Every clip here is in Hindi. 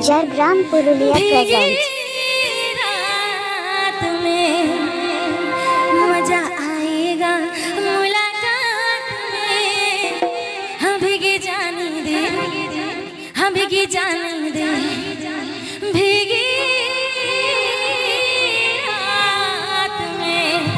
जयग्राम पुरुलिया प्रेजेंट। रात में मजा आएगा मुलाकात में, हम भीगी जाने दे, हम भीगी जाने दे, भीगी रात में।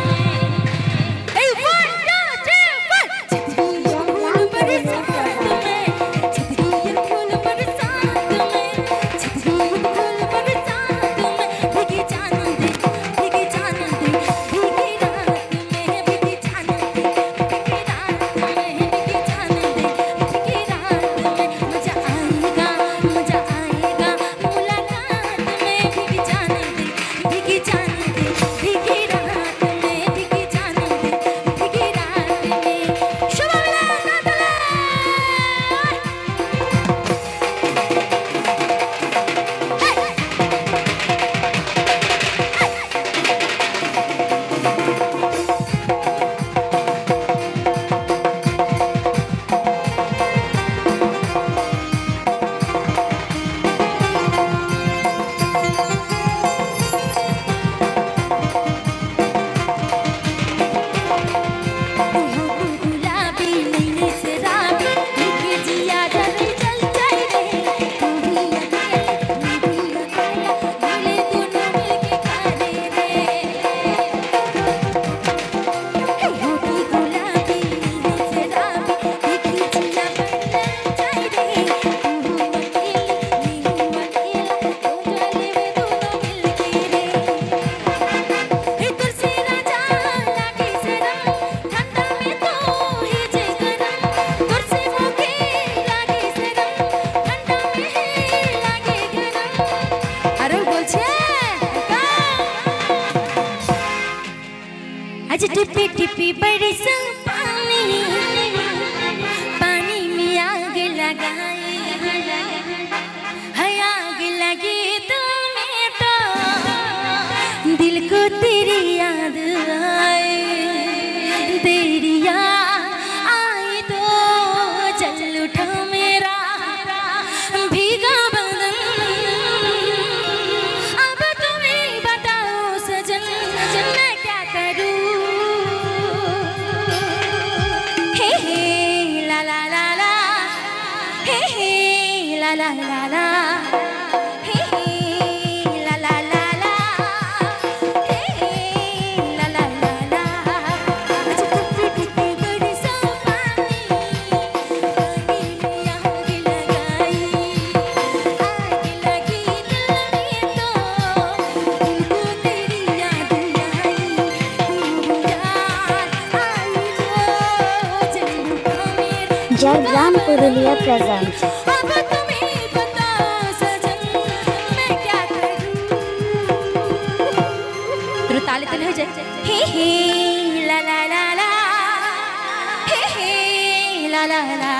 आज टिपी टिपी बरसा पानी, पानी में आग लगाई है, आग लगी तुम्हें तो दिल को तेरी याद आई, तेरी याद आई तो चल उठा मेरा भीगा बदन। अब तुम्हें बताओ सजन, मैं क्या करूं? La la la la, hey hey, la la la la, hey hey, la la la la. आज टिपी टिपी बरसा पानी, पानी में आग लगाई, आग लगी दिल में तो दिल को तेरी याद आई, याद आई तो जन्म का मेरा। जयग्राम पुरुलिया प्रेजेंट। ताले तले हो जाए, हे हे ला ला ला ला, हे हे ला ला ला।